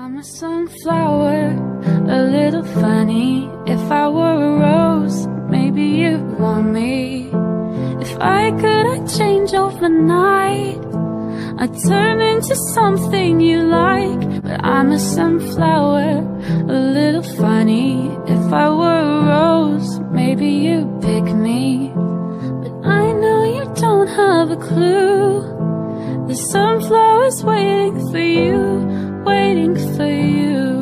I'm a sunflower, a little funny. If I were a rose, maybe you'd want me. If I could, I'd change overnight. I'd turn into something you like. But I'm a sunflower, a little funny. If I were a rose, maybe you'd pick me. But I know you don't have a clue. The sunflower's waiting for you, waiting for you.